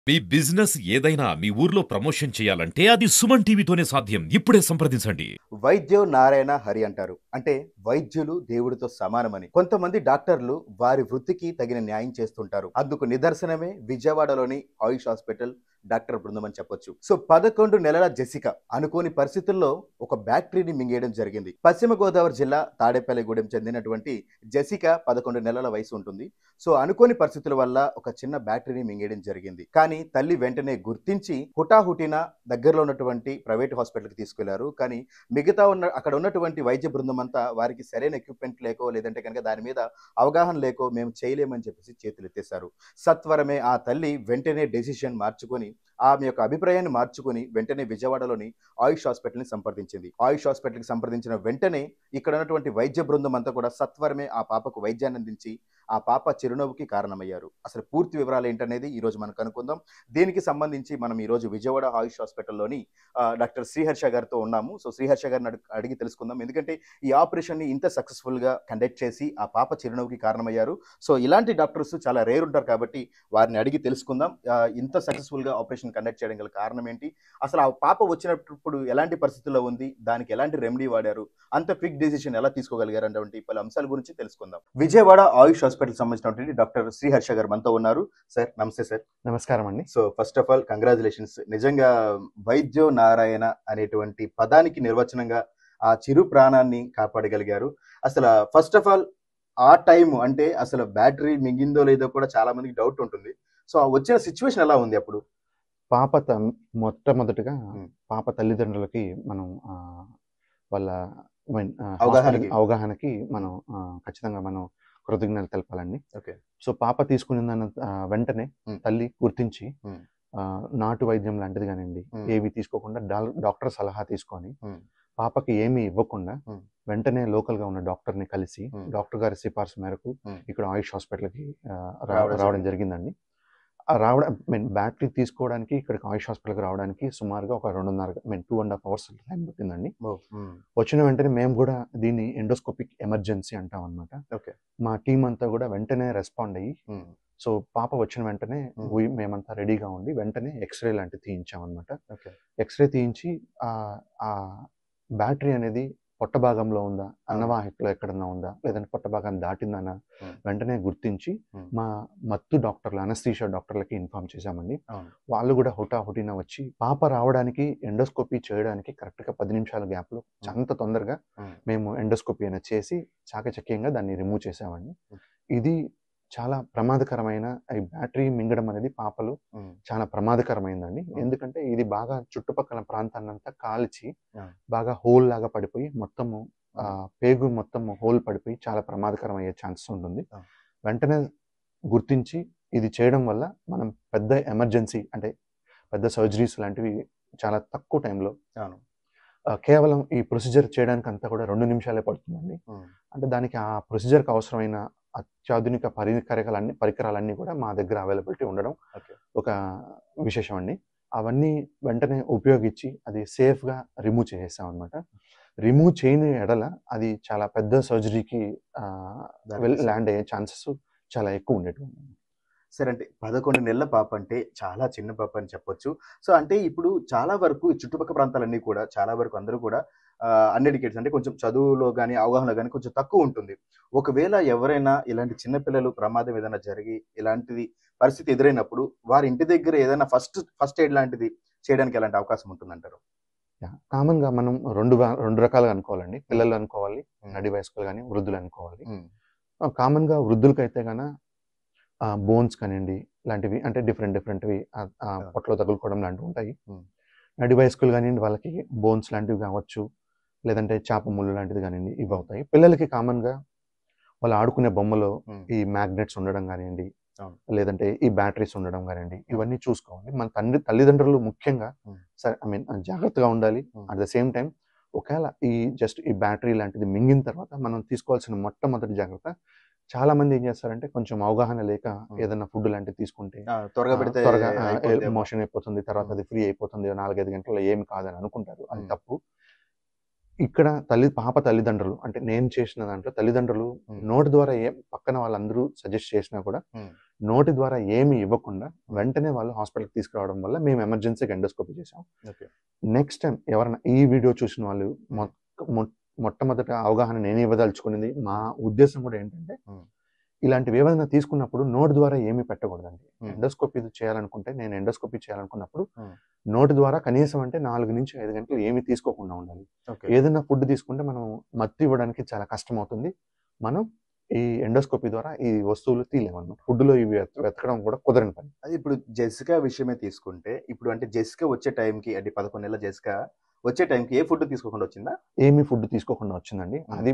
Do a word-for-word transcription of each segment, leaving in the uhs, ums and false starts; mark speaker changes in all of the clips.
Speaker 1: మీ business ఏదైనా మీ ఊర్లో promotion చేయాలంటే అది సుమన్ టీవీతోనే సాధ్యం. ఇప్పుడే సంప్రదించండి.
Speaker 2: వైద్యం నారాయణ హరి అంటారు. అంటే వైద్యులు దేవుడితో సమానమని. కొంతమంది డాక్టర్లు వారి వృత్తికి తగిన న్యాయం చేస్తుంటారు. అందుకు నిదర్శనమే విజయవాడలోని ఆయుష్ హాస్పిటల్ డాక్టర్ బృందం అని చెప్పొచ్చు. సో పదకొండు నెలల జెసిక అనుకోని పరిస్థితుల్లో ఒక బ్యాక్టీరియాని మింగేయడం జరిగింది. పశ్చిమ గోదావరి జిల్లా తాడేపల్లిగూడెం చెందినటువంటి జెసిక పదకొండు నెలల వయసు ఉంటుంది. సో అనుకోని పరిస్థితుల వల్ల ఒక చిన్న బ్యాక్టీరియాని మింగేయడం జరిగింది. కానీ తల్లి వెంటనే గుర్తించి హుటాహుటిన దగ్గరలో ఉన్నటువంటి ప్రైవేట్ హాస్పిటల్కి తీసుకెళ్లారు. కానీ మిగతా ఉన్న అక్కడ ఉన్నటువంటి వైద్య బృందం అంతా వారికి సరైన ఎక్విప్మెంట్ లేకో లేదంటే కనుక దాని మీద అవగాహన లేకో మేము చేయలేమని చెప్పేసి చేతులు ఎత్తేశారు. సత్వరమే ఆ తల్లి వెంటనే డెసిషన్ మార్చుకొని ఆమె యొక్క అభిప్రాయాన్ని మార్చుకొని వెంటనే విజయవాడలోని ఆయుష్ హాస్పిటల్ని సంప్రదించింది. ఆయుష్ హాస్పిటల్కి సంప్రదించిన వెంటనే ఇక్కడ ఉన్నటువంటి వైద్య బృందం అంతా కూడా సత్వరమే ఆ పాపకు వైద్యాన్ని అందించి ఆ పాప చిరునవ్వుకి కారణమయ్యారు. అసలు పూర్తి వివరాలు ఏంటనేది ఈ రోజు మనం కనుక్కుందాం. దీనికి సంబంధించి మనం ఈ రోజు విజయవాడ ఆయుష్ హాస్పిటల్లోని డాక్టర్ శ్రీహర్ష గారితో ఉన్నాము. సో శ్రీహర్ష గారిని అడిగి అడిగి తెలుసుకుందాం. ఎందుకంటే ఈ ఆపరేషన్ని ఇంత సక్సెస్ఫుల్ గా కండక్ట్ చేసి ఆ పాప చిరునవ్వుకి కారణమయ్యారు. సో ఇలాంటి డాక్టర్స్ చాలా రేర్ ఉంటారు కాబట్టి వారిని అడిగి తెలుసుకుందాం. ఆ, ఇంత సక్సెస్ఫుల్ గా ఆపరేషన్ కండక్ట్ చేయడం గల కారణం ఏంటి, అసలు ఆ పాప వచ్చినప్పుడు ఎలాంటి పరిస్థితుల్లో ఉంది, దానికి ఎలాంటి రెమెడీ వాడారు, అంత క్విక్ డెసిషన్ ఎలా తీసుకోగలిగారు అటువంటి పలు అంశాల గురించి తెలుసుకుందాం. విజయవాడ ఆయుష్ హాస్పిటల్ సంబంధించినటువంటి డాక్టర్ శ్రీహర్ష గారు మనతో ఉన్నారు. సార్ నమస్తే సార్.
Speaker 3: నమస్కారం అండి.
Speaker 2: So first of all congratulations. నిజంగా వైద్యో నారాయణ అనేటువంటి పదానికి నిర్వచనంగా ఆ చిరు ప్రాణాన్ని కాపాడగలిగారు. అసలు ఫస్ట్ ఆఫ్ ఆల్ ఆ టైం అంటే అసలు బ్యాటరీ మింగిందో లేదో కూడా చాలా మందికి డౌట్ ఉంటుంది. సో ఆ వచ్చిన సిచ్యువేషన్ ఎలా ఉంది అప్పుడు?
Speaker 3: పాప త- మొట్టమొదటిగా
Speaker 2: Hmm.
Speaker 3: పాప తల్లిదండ్రులకి మనం ఆ, వాళ్ళ I mean, ఆ,
Speaker 2: అవగాహనకి.
Speaker 3: hospital అవగాహనకి మనం ఆ, ఖచ్చితంగా మనం కృతజ్ఞతలు తెలపాలండి.
Speaker 2: ఓకే.
Speaker 3: సో పాప తీసుకున్న వెంటనే
Speaker 2: Hmm.
Speaker 3: తల్లి గుర్తించి
Speaker 2: Hmm.
Speaker 3: ఆ, నాటు వైద్యం లాంటిది కానివ్వండి,
Speaker 2: Hmm.
Speaker 3: ఏవి తీసుకోకుండా డా- డాక్టర్ సలహా తీసుకొని
Speaker 2: Hmm.
Speaker 3: పాపకి ఏమీ ఇవ్వకుండా
Speaker 2: Hmm.
Speaker 3: వెంటనే లోకల్ గా ఉన్న డాక్టర్ ని కలిసి
Speaker 2: Hmm.
Speaker 3: డాక్టర్ గారి సిఫార్సు మేరకు
Speaker 2: Hmm.
Speaker 3: ఇక్కడ ఆయుష్ హాస్పిటల్కి ఆ, రా-
Speaker 2: రావడం
Speaker 3: రావడం
Speaker 2: జరిగింది.
Speaker 3: జరిగిందండి. ఆ రావడం మీన్ బ్యాటరీ తీసుకోవడానికి ఇక్కడికి ఆయుష్ హాస్పిటల్కి రావడానికి సుమారుగా ఒక రెండున్నర mean two and half hours time పట్టిందండి.
Speaker 2: Oh, hmm.
Speaker 3: వచ్చిన వెంటనే మేము కూడా దీన్ని ఎండోస్కోపిక్ ఎమర్జెన్సీ అంటాం అనమాట.
Speaker 2: Okay.
Speaker 3: మా టీం అంతా కూడా వెంటనే రెస్పాండ్ అయ్యి,
Speaker 2: Hmm.
Speaker 3: సో పాప వచ్చిన వెంటనే
Speaker 2: Hmm.
Speaker 3: we- మేమంతా రెడీగా ఉండి వెంటనే ఎక్స్రే లాంటివి తీయించాం అనమాట.
Speaker 2: Okay.
Speaker 3: ఎక్స్రే తీయించి ఆ ఆ బ్యాటరీ అనేది పొట్ట భాగంలో ఉందా, అన్నవాహికలో ఎక్కడన్నా ఉందా, లేదంటే పొట్ట భాగాన్ని దాటిందనా
Speaker 2: Hmm.
Speaker 3: వెంటనే గుర్తించి
Speaker 2: Hmm.
Speaker 3: మా మత్తు డాక్టర్లు అనస్థీషియా డాక్టర్లకి ఇన్ఫార్మ్ చేశామండి.
Speaker 2: అవును.
Speaker 3: వాళ్ళు కూడా హుటాహుటిన వచ్చి పాప రావడానికి ఎండోస్కోపీ చేయడానికి కరెక్ట్గా పది నిమిషాల గ్యాప్లో అంత తొందరగా
Speaker 2: Hmm.
Speaker 3: మేము ఎండోస్కోపీ అనేది చేసి చాకచక్యంగా దాన్ని రిమూవ్ చేసామండి.
Speaker 2: Hmm.
Speaker 3: ఇది చాలా ప్రమాదకరమైన ఈ బ్యాటరీ మింగడం అనేది పాపలు
Speaker 2: Hmm.
Speaker 3: చాలా ప్రమాదకరమైందండి.
Speaker 2: Hmm.
Speaker 3: ఎందుకంటే ఇది బాగా చుట్టుపక్కల ప్రాంతాన్నంతా కాల్చి
Speaker 2: Yeah.
Speaker 3: బాగా హోల్ లాగా పడిపోయి మొత్తము ఆ,
Speaker 2: Hmm.
Speaker 3: పేగు మొత్తం హోల్ పడిపోయి చాలా ప్రమాదకరం అయ్యే ఛాన్సెస్ ఉంటుంది.
Speaker 2: Yeah.
Speaker 3: వెంటనే గుర్తించి ఇది చేయడం వల్ల మనం పెద్ద ఎమర్జెన్సీ అంటే పెద్ద సర్జరీస్ లాంటివి చాలా తక్కువ టైంలో
Speaker 2: అవును.
Speaker 3: కేవలం ఈ ప్రొసీజర్ చేయడానికి అంతా కూడా రెండు నిమిషాలే పడుతుందండి.
Speaker 2: Hmm.
Speaker 3: అంటే దానికి ఆ ప్రొసీజర్కి అవసరమైన అత్యాధునిక పరికరాలన్నీ పరికరాలన్నీ కూడా మా దగ్గర అవైలబిలిటీ ఉండడం
Speaker 2: Okay.
Speaker 3: ఒక విశేషం అండి. అవన్నీ వెంటనే ఉపయోగించి అది సేఫ్గా రిమూవ్ చేసేసాం అనమాట. రిమూవ్ చేయని ఎడల అది చాలా పెద్ద సర్జరీకి
Speaker 2: దారితీస్తుంది.
Speaker 3: ల్యాండ్ అయ్యే ఛాన్సెస్ చాలా ఎక్కువ ఉండేటువంటి.
Speaker 2: సరే, అంటే పదకొండు నెలల పాప అంటే చాలా చిన్న పాప అని చెప్పొచ్చు. సో అంటే ఇప్పుడు చాలా వరకు ఈ చుట్టుపక్కల ప్రాంతాలన్నీ కూడా చాలా వరకు అందరూ కూడా అన్ఎడ్యుకేటెడ్, అంటే కొంచెం చదువులో కానీ అవగాహన కానీ కొంచెం తక్కువ ఉంటుంది. ఒకవేళ ఎవరైనా ఇలాంటి చిన్నపిల్లలు ప్రమాదం ఏదైనా జరిగి ఇలాంటిది పరిస్థితి ఎదురైనప్పుడు వారి ఇంటి దగ్గర ఏదైనా ఫస్ట్ ఫస్ట్ ఎయిడ్ లాంటిది చేయడానికి ఎలాంటి అవకాశం ఉంటుందంటారు?
Speaker 3: కామన్గా మనం రెండు గా- రెండు రకాలుగా అనుకోవాలండి. పిల్లలు అనుకోవాలి,
Speaker 2: Hmm.
Speaker 3: నడి వయస్కులు కానీ వృద్ధులు అనుకోవాలి.
Speaker 2: Hmm.
Speaker 3: కామన్గా వృద్ధులకైతే కన బోన్స్ కానివ్వండి ఇలాంటివి అంటే డిఫరెంట్ డిఫరెంట్వి పొట్టలో తగులుకోవడం లాంటివి ఉంటాయి.
Speaker 2: Hmm.
Speaker 3: నడి వయస్కులు కానివ్వండి వాళ్ళకి బోన్స్ లాంటివి కావచ్చు, లేదంటే చేప ముళ్ళు లాంటిది కానివ్వండి ఇవి అవుతాయి. పిల్లలకి కామన్గా వాళ్ళు ఆడుకునే బొమ్మలో
Speaker 2: Hmm.
Speaker 3: ఈ మ్యాగ్నెట్స్ ఉండడం కానివ్వండి,
Speaker 2: అవును.
Speaker 3: లేదంటే ఈ బ్యాటరీస్ ఉండడం కానివ్వండి, ఇవన్నీ చూసుకోవాలి. మన తండ్రి తల్లిదండ్రులు ముఖ్యంగా
Speaker 2: Hmm.
Speaker 3: సరే ఐ మీన్ జాగ్రత్తగా ఉండాలి.
Speaker 2: Hmm.
Speaker 3: At the same time ఒకవేళ ఈ జస్ట్ ఈ బ్యాటరీ లాంటిది మింగిన తర్వాత మనం తీసుకోవాల్సిన మొట్టమొదటి జాగ్రత్త, చాలా మంది ఏం చేస్తారంటే కొంచెం అవగాహన లేక
Speaker 2: Hmm.
Speaker 3: ఏదైనా ఫుడ్ లాంటిది తీసుకుంటే
Speaker 2: ఆ, త్వరగా
Speaker 3: ఆ,
Speaker 2: పెడితే
Speaker 3: త్వరగా
Speaker 2: అయిపోద్దేమో.
Speaker 3: మోషన్ అయిపోతుంది, తర్వాత
Speaker 2: Hmm.
Speaker 3: అది ఫ్రీ అయిపోతుంది, నాలుగైదు గంటల్లో ఏమి కాదని అనుకుంటారు. అది
Speaker 2: Hmm.
Speaker 3: తప్పు. ఇక్కడ తల్లి పాప తల్లిదండ్రులు అంటే నేను చేసిన దాంట్లో తల్లిదండ్రులు నోటి ద్వారా ఏం పక్కన వాళ్ళందరూ సజెస్ట్ చేసినా కూడా నోటి ద్వారా ఏమి ఇవ్వకుండా వెంటనే వాళ్ళు హాస్పిటల్కి తీసుకురావడం వల్ల మేము ఎమర్జెన్సీకి ఎండోస్కోపీ చేసాం. నెక్స్ట్ టైం ఎవరైనా ఈ వీడియో చూసిన వాళ్ళు మొట్టమొదట అవగాహన నేను ఇవ్వదలుచుకునేది మా ఉద్దేశం కూడా ఏంటంటే ఇలాంటివి ఏమైనా తీసుకున్నప్పుడు నోటి ద్వారా ఏమీ పెట్టకూడదండి. ఎండోస్కోపీ చేయాలనుకుంటే నేను ఎండోస్కోపీ చేయాలనుకున్నప్పుడు నోటి ద్వారా కనీసం అంటే నాలుగు నుంచి ఐదు గంటలు ఏమీ తీసుకోకుండా ఉండాలి. ఏదైనా ఫుడ్ తీసుకుంటే మనం మత్తు ఇవ్వడానికి చాలా కష్టం అవుతుంది. మనం ఈ ఎండోస్కోపీ ద్వారా ఈ వస్తువులు తీయలేమన్నమాట. ఫుడ్లో ఇవి వెతకడం కూడా కుదరని పని.
Speaker 2: అది ఇప్పుడు జెసికా విషయమే తీసుకుంటే ఇప్పుడు అంటే జెసికా వచ్చే టైంకి అంటే పదకొండు నెలల జెసికా వచ్చే టైంకి ఏ ఫుడ్ తీసుకోకుండా వచ్చిందా?
Speaker 3: ఏమి ఫుడ్ తీసుకోకుండా వచ్చిందండి. అది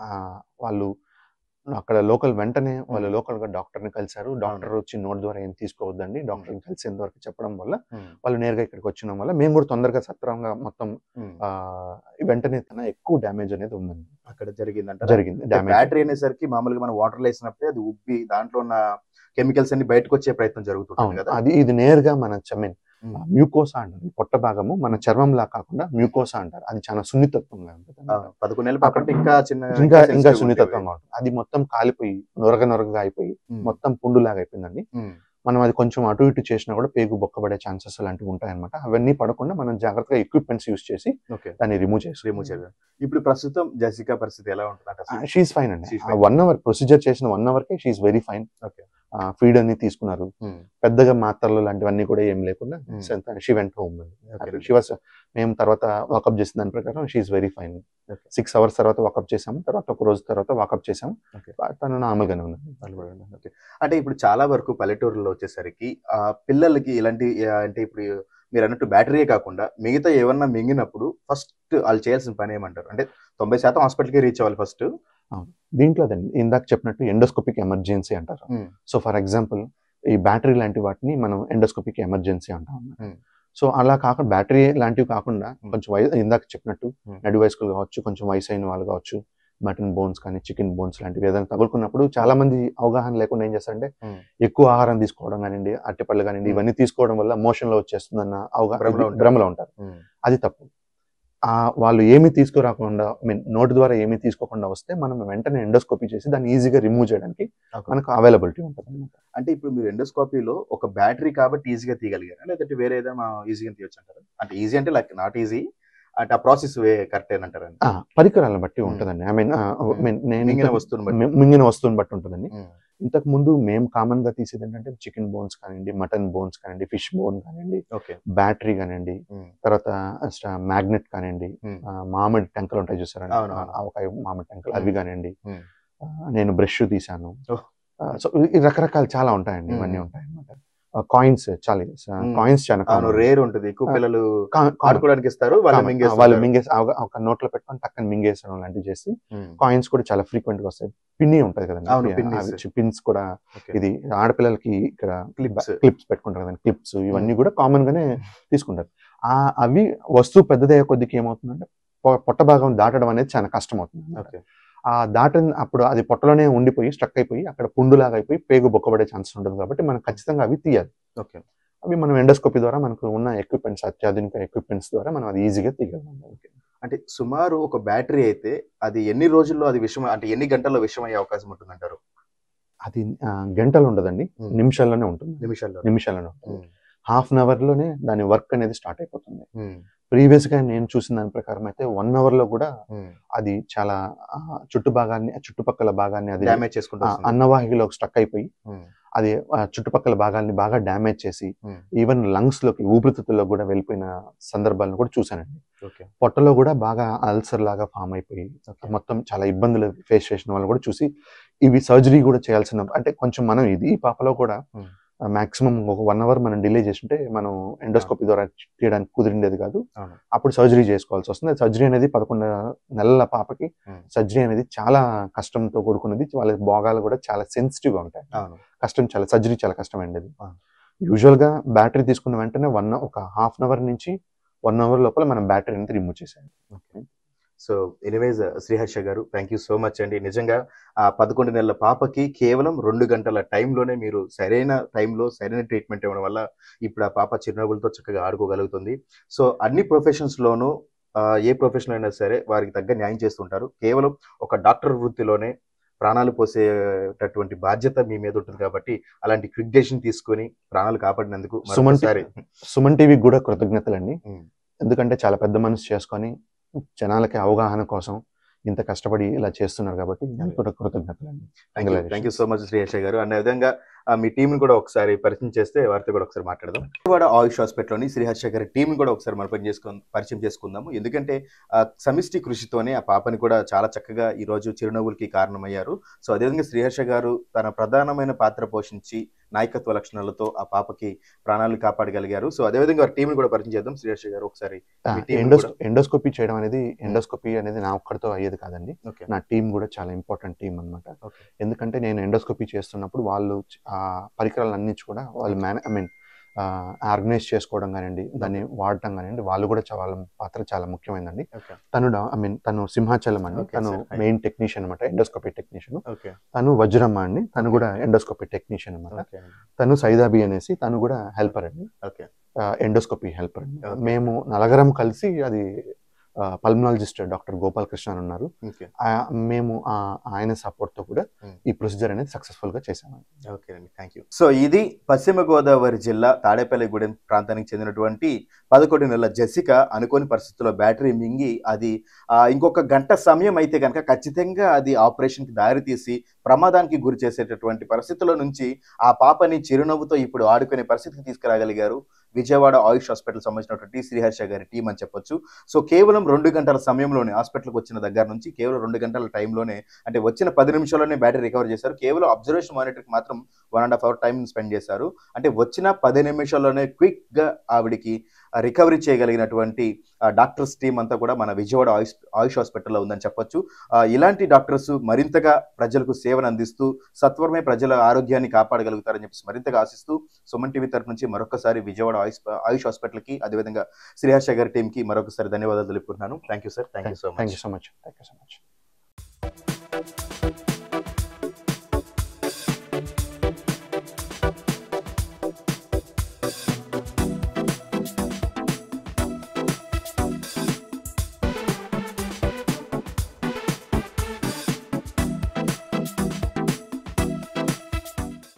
Speaker 3: వాళ్ళు అక్కడ లోకల్ వెంటనే వాళ్ళు లోకల్ గా డాక్టర్ ని కలిసారు. డాక్టర్ వచ్చి నోట్ ద్వారా ఏం తీసుకోవద్దండి డాక్టర్ కలిసేంత వరకు చెప్పడం వల్ల వాళ్ళు నేరుగా ఇక్కడికి వచ్చిన వల్ల మేము కూడా తొందరగా సత్వరంగా మొత్తం ఆ వెంటనే తన ఎక్కువ డ్యామేజ్ అనేది ఉందండి
Speaker 2: అక్కడ జరిగిందంట.
Speaker 3: జరిగింది
Speaker 2: బ్యాటరీ అనేసరికి మామూలుగా మనం వాటర్ వేసినప్పుడే అది ఉబ్బి దాంట్లో ఉన్న కెమికల్స్ అన్ని బయటకు వచ్చే ప్రయత్నం జరుగుతుంది కదా.
Speaker 3: అది ఇది నేరుగా మన చమెన్ మ్యూకోసా అంటారు. పొట్ట భాగము మన చర్మంలా కాకుండా మ్యూకోసా అంటారు. అది చాలా సున్నితత్వంగా ఉంటుంది.
Speaker 2: పదకొండు నెలల పాప ఇంకా చిన్న
Speaker 3: ఇంకా ఇంకా సున్నితత్వంగా ఉంటుంది. అది మొత్తం కాలిపోయి నొరగ నొరగగా అయిపోయి మొత్తం పుండులాగా అయిపోయిందండి. మనం అది కొంచెం అటు ఇటు చేసినా కూడా పేగు బొక్కబడే ఛాన్సెస్ అలాంటివి ఉంటాయన్నమాట. అవన్నీ పడకుండా మనం జాగ్రత్తగా ఎక్విప్మెంట్స్ యూస్ చేసి దాన్ని రిమూవ్ చేసి
Speaker 2: రిమూవ్ చేయాలి. ఇప్పుడు ప్రస్తుతం జెసికా పరిస్థితి ఎలా ఉంటుంది?
Speaker 3: షీఈస్ ఫైన్ అండి. వన్ అవర్ ప్రొసీజర్ చేసిన వన్ అవర్ కి షీఈస్ వెరీ ఫైన్. ఫీడ్ అన్ని తీసుకున్నారు. పెద్దగా మాత్రలు లాంటివన్నీ కూడా ఏం లేకుండా she went home. She was మేము తర్వాత వాకప్ చేసిన దాని ప్రకారం she's very fine. Six hours తర్వాత వాకప్ చేసాము. తర్వాత ఒక రోజు తర్వాత వాకప్ చేసాము. తను నార్మల్ గానే ఉంది.
Speaker 2: అంటే ఇప్పుడు చాలా వరకు పల్లెటూరులో వచ్చేసరికి ఆ పిల్లలకి ఇలాంటి అంటే ఇప్పుడు మీరు అన్నట్టు బ్యాటరీయే కాకుండా మిగతా ఏమన్నా మింగినప్పుడు ఫస్ట్ వాళ్ళు చేయాల్సిన పని ఏమంటారు? అంటే తొంభై శాతం హాస్పిటల్కి రీచ్ అవ్వాలి ఫస్ట్.
Speaker 3: దీంట్లో అదండి ఇందాక చెప్పినట్టు ఎండోస్కోపిక్ ఎమర్జెన్సీ అంటారు. సో ఫర్ ఎగ్జాంపుల్ ఈ బ్యాటరీ లాంటి వాటిని మనం ఎండోస్కోపిక్ ఎమర్జెన్సీ అంటాం. సో అలా కాకుండా బ్యాటరీ లాంటివి కాకుండా కొంచెం వయసు ఇందాక చెప్పినట్టు నడి వయస్కులు కావచ్చు, కొంచెం వయసు అయిన వాళ్ళు కావచ్చు, మటన్ బోన్స్ కానీ చికెన్ బోన్స్ లాంటివి ఏదైనా తగులుకున్నప్పుడు చాలా మంది అవగాహన లేకుండా ఏం చేస్తారంటే ఎక్కువ ఆహారం తీసుకోవడం కానివ్వండి, అట్టిపళ్ళు కానివ్వండి, ఇవన్నీ తీసుకోవడం వల్ల మోషన్ లో వచ్చేస్తుందన్న అవగాహన భ్రమలో ఉంటారు. అది తప్పు. ఆ వాళ్ళు ఏమి తీసుకురాకుండా మీన్ నోటి ద్వారా ఏమీ తీసుకోకుండా వస్తే మనం వెంటనే ఎండోస్కోపీ చేసి దాన్ని ఈజీగా రిమూవ్ చేయడానికి మనకు అవైలబిలిటీ ఉంటుంది అనమాట.
Speaker 2: అంటే ఇప్పుడు మీరు ఎండోస్కోపీలో ఒక బ్యాటరీ కాబట్టి ఈజీగా తీయగలిగారా, లేదంటే వేరే ఏదైనా ఈజీగా తీయొచ్చు అంటారా? అంటే ఈజీ అంటే లైక్ నాట్ ఈజీ అంటే ఆ ప్రాసెస్ వే కరెక్ట్ అంటారండి.
Speaker 3: పరికరాలను బట్టి ఉంటుందండి. ఐ మీన్ నేను
Speaker 2: మింగిన వస్తువుని
Speaker 3: మింగిన వస్తువుని బట్టి ఉంటుందండి. ఇంతకు ముందు మేము కామన్ గా తీసేది ఏంటంటే చికెన్ బోన్స్ కానివ్వండి, మటన్ బోన్స్ కానివ్వండి, ఫిష్ బోన్ కానివ్వండి, బ్యాటరీ కానివ్వండి, తర్వాత మ్యాగ్నెట్ కానివ్వండి, మామిడి టెంకలు ఉంటాయి చూసారండి, ఆవకాయ మామిడి టెంకలు అవి కానివ్వండి, నేను బ్రష్ తీసాను. సో రకరకాలు చాలా ఉంటాయండి. ఇవన్నీ ఉంటాయి అన్నమాట. కాయిన్స్ చాలా కాయిన్స్ చాలా
Speaker 2: రేర్ ఉంటుంది. ఎక్కువ పిల్లలు ఆడుకోవడానికి ఇస్తారు,
Speaker 3: వాళ్ళు మింగేసి ఒక నోట్లో పెట్టుకొని టక్కని మింగేసడం లాంటివి చేసి కాయిన్స్ కూడా చాలా ఫ్రీక్వెంట్ గా వస్తాయి. పిన్ని ఉంటది కదండి, పిన్స్ కూడా ఇది ఆడపిల్లలకి ఇక్కడ క్లిప్స్ పెట్టుకుంటారు కదండి, క్లిప్స్ ఇవన్నీ కూడా కామన్ గానే తీసుకుంటారు. ఆ అవి వస్తువు పెద్దదయ్యే కొద్దికి ఏమవుతుందంటే పొట్ట భాగం దాటడం అనేది చాలా కష్టం అవుతుంది. ఆ దాటని అప్పుడు అది పొట్టలోనే ఉండిపోయి స్ట్రక్ అయిపోయి అక్కడ పుండులాగా అయిపోయి పేగు బొక్కబడే ఛాన్సెస్ ఉంటుంది. కాబట్టి మనం ఖచ్చితంగా అవి తీయాలి.
Speaker 2: ఓకే,
Speaker 3: అవి మనం ఎండోస్కోపీ ద్వారా మనకు ఉన్న ఎక్విప్మెంట్స్, అత్యాధునిక ఎక్విప్మెంట్స్ ద్వారా మనం అది ఈజీగా తీయగలం.
Speaker 2: అంటే సుమారు ఒక బ్యాటరీ అయితే అది ఎన్ని రోజుల్లో అది విషయం అంటే ఎన్ని గంటల్లో విషయం అయ్యే అవకాశం ఉంటుంది అంటారు?
Speaker 3: అది గంటలు ఉండదండి, నిమిషాల్లోనే ఉంటుంది.
Speaker 2: నిమిషాల్లో
Speaker 3: నిమిషాల్లోనే ఉంటుంది. హాఫ్ అన్ అవర్ లోనే దాని వర్క్ అనేది స్టార్ట్ అయిపోతుంది. ప్రీవియస్ గా నేను చూసిన దాని ప్రకారం అయితే వన్ అవర్ లో కూడా అది చాలా చుట్టు భాగాన్ని చుట్టుపక్కల భాగాన్ని అది
Speaker 2: డ్యామేజ్ చేసుకుంటా
Speaker 3: అన్నవాహికలో స్టక్ అయిపోయి అది చుట్టుపక్కల భాగాన్ని బాగా డ్యామేజ్ చేసి ఈవెన్ లంగ్స్ లోకి ఊపిరితిత్తుల్లో కూడా వెళ్ళిపోయిన సందర్భాలను కూడా చూసానండి. పొట్టలో కూడా బాగా అల్సర్ లాగా ఫామ్ అయిపోయి మొత్తం చాలా ఇబ్బందులు ఫేస్ చేసిన వాళ్ళు కూడా చూసి ఇవి సర్జరీ కూడా చేయాల్సిన అంటే కొంచెం మనం ఇది ఈ పాపలో కూడా మాక్సిమం ఒక వన్ అవర్ మనం డిలే చేస్తుంటే మనం ఎండోస్కోపీ ద్వారా తీయడానికి కుదిరిండేది కాదు. అప్పుడు సర్జరీ చేసుకోవాల్సి వస్తుంది. సర్జరీ అనేది పదకొండు నెలల పాపకి సర్జరీ అనేది చాలా కష్టంతో కూడుకున్నది. వాళ్ళ భోగాలు కూడా చాలా సెన్సిటివ్ గా ఉంటాయి. కష్టం చాలా సర్జరీ చాలా కష్టం అండి. అది యూజువల్ గా బ్యాటరీ తీసుకున్న వెంటనే వన్ ఒక హాఫ్ అన్ అవర్ నుంచి వన్ అవర్ లోపల మనం బ్యాటరీ అనేది రిమూవ్ చేసాం.
Speaker 2: సో ఎనీవేస్ శ్రీహర్ష గారు, థ్యాంక్ యూ సో మచ్ అండి. నిజంగా ఆ పదకొండు నెలల పాపకి కేవలం రెండు గంటల టైంలోనే మీరు సరైన టైంలో సరైన ట్రీట్మెంట్ ఇవ్వడం వల్ల ఇప్పుడు ఆ పాప చిరునవ్వులతో చక్కగా ఆడుకోగలుగుతుంది. సో అన్ని ప్రొఫెషన్స్లోనూ ఆ, ఏ ప్రొఫెషన్ అయినా సరే వారికి తగ్గ న్యాయం చేస్తుంటారు. కేవలం ఒక డాక్టర్ వృత్తిలోనే ప్రాణాలు పోసేటటువంటి బాధ్యత మీ మీద ఉంటుంది కాబట్టి అలాంటి క్విక్ డెసిషన్ తీసుకొని ప్రాణాలు కాపాడినందుకు
Speaker 3: సుమన్
Speaker 2: మరొకసారి
Speaker 3: సుమన్ టీవీకి కూడా కృతజ్ఞతలండి.
Speaker 2: ఉమ్,
Speaker 3: ఎందుకంటే చాలా పెద్ద మనసు చేసుకొని జనాలకి అవగాహన కోసం ఇంత కష్టపడి ఇలా చేస్తున్నారు కాబట్టి దానికి కూడా కృతజ్ఞతలండి.
Speaker 2: Thank you so much Sriharsha గారు. అనే విధంగా ఆ, మీ టీం కూడా ఒకసారి పరిచయం చేస్తే వారితో కూడా ఒకసారి మాట్లాడదాం. విజయవాడ ఆయుష్ హాస్పిటల్లోని శ్రీహర్ష గారి టీం కూడా ఒకసారి మనం పరిచయం చేసుకు పరిచయం చేసుకుందాము. ఎందుకంటే ఆ సమిష్టి కృషితోనే ఆ పాపని కూడా చాలా చక్కగా ఈ రోజు చిరునవ్వులకి కారణమయ్యారు. సో అదేవిధంగా శ్రీహర్ష గారు తన ప్రధానమైన పాత్ర పోషించి నాయకత్వ లక్షణాలతో ఆ పాపకి ప్రాణాలు కాపాడగలిగారు. సో అదేవిధంగా వారి టీంని కూడా పరిచయం చేద్దాం. శ్రీహర్ష గారు ఒకసారి మీ team ని కూడా-
Speaker 3: ఎండోస్కోపీ చేయడం అనేది ఎండోస్కోపీ అనేది నా ఒక్కడితో అయ్యేది కాదండి.
Speaker 2: Okay.
Speaker 3: నా టీం కూడా చాలా ఇంపార్టెంట్ టీం అన్నమాట.
Speaker 2: Okay.
Speaker 3: ఎందుకంటే నేను ఎండోస్కోపీ చేస్తున్నప్పుడు వాళ్ళు ఆ పరికరాలు అన్ని కూడా వాళ్ళు మేనే ఐ మీన్ ఆర్గనైజ్ చేసుకోవడం కానివ్వండి, దాన్ని వాడటం కానివ్వండి, వాళ్ళు కూడా చాలా వాళ్ళ పాత్ర చాలా ముఖ్యమైనదండి.
Speaker 2: Okay.
Speaker 3: తను ఐ మీన్ తను సింహాచలం అండి.
Speaker 2: Okay,
Speaker 3: తను
Speaker 2: sir. Hi.
Speaker 3: మెయిన్ టెక్నీషియన్ అనమాట, ఎండోస్కోపీ టెక్నీషియన్.
Speaker 2: Okay.
Speaker 3: తను వజ్రమ్మ అండి, తను కూడా ఎండోస్కోపీ టెక్నీషియన్ అనమాట.
Speaker 2: Okay.
Speaker 3: తను సైదాబి అనేసి తను కూడా హెల్పర్ అండి,
Speaker 2: Okay.
Speaker 3: ఎండోస్కోపీ హెల్పర్ అండి.
Speaker 2: Okay.
Speaker 3: మేము నలగరం కలిసి అది పల్మనాలజిస్ట్ డాక్టర్ గోపాలకృష్ణ అని ఉన్నారు.
Speaker 2: Okay.
Speaker 3: ఆ, మేము ఆ, ఆయన సపోర్ట్ తో కూడా
Speaker 2: Hmm.
Speaker 3: ఈ ప్రొసీజర్ అనేది సక్సెస్ఫుల్ గా చేసాము.
Speaker 2: ఓకే అండి, థ్యాంక్ యూ. సో ఇది పశ్చిమ గోదావరి జిల్లా తాడేపల్లిగూడెం ప్రాంతానికి చెందినటువంటి పదకొండు నెలల జెసిక అనుకోని పరిస్థితుల్లో బ్యాటరీ మింగి అది ఆ, ఇంకొక గంట సమయం అయితే కనుక ఖచ్చితంగా అది ఆపరేషన్కి దారి తీసి ప్రమాదానికి గురి చేసేటటువంటి పరిస్థితుల నుంచి ఆ పాపని చిరునవ్వుతో ఇప్పుడు ఆడుకునే పరిస్థితికి తీసుకురాగలిగారు విజయవాడ ఆయుష్ హాస్పిటల్ సంబంధించినటువంటి శ్రీహర్ష గారి టీం అని చెప్పొచ్చు. సో కేవలం రెండు గంటల సమయంలోనే హాస్పిటల్కి వచ్చిన దగ్గర నుంచి కేవలం రెండు గంటల టైంలోనే, అంటే వచ్చిన పది నిమిషాల్లోనే బ్యాటరీ రికవర్ చేశారు. కేవలం అబ్జర్వేషన్ మానిటర్కి మాత్రం one and half hour time spend చేశారు. అంటే వచ్చిన పది నిమిషాల్లోనే క్విక్ గా ఆవిడికి రికవరీ చేయగలిగినటువంటి డాక్టర్స్ టీం అంతా కూడా మన విజయవాడ ఆయుష్ ఆయుష్ హాస్పిటల్లో ఉందని చెప్పొచ్చు. ఆ, ఇలాంటి డాక్టర్స్ మరింతగా ప్రజలకు సేవను అందిస్తూ సత్వరమే ప్రజల ఆరోగ్యాన్ని కాపాడగలుగుతారని చెప్పేసి మరింతగా ఆశిస్తూ సుమన్ టీవీ తరఫు నుంచి మరొకసారి విజయవాడ ఆయుష్ ఆయుష్ హాస్పిటల్కి అదేవిధంగా శ్రీహర్ష గారి టీంకి మరొకసారి ధన్యవాదాలు తెలుపుకుంటున్నాను. Thank you sir. Thank you so much.
Speaker 3: Thank you so much. Thank you so much.